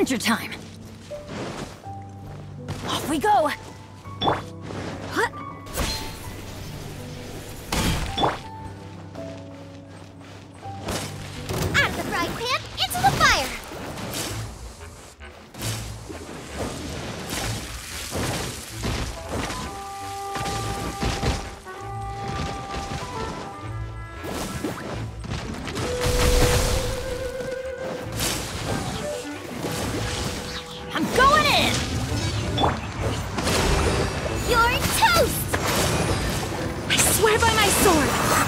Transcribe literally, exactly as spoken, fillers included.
adventure time! Off we go! Huh? Out of the frying pan, into the fire! I'm going in! You're toast! I swear by my sword!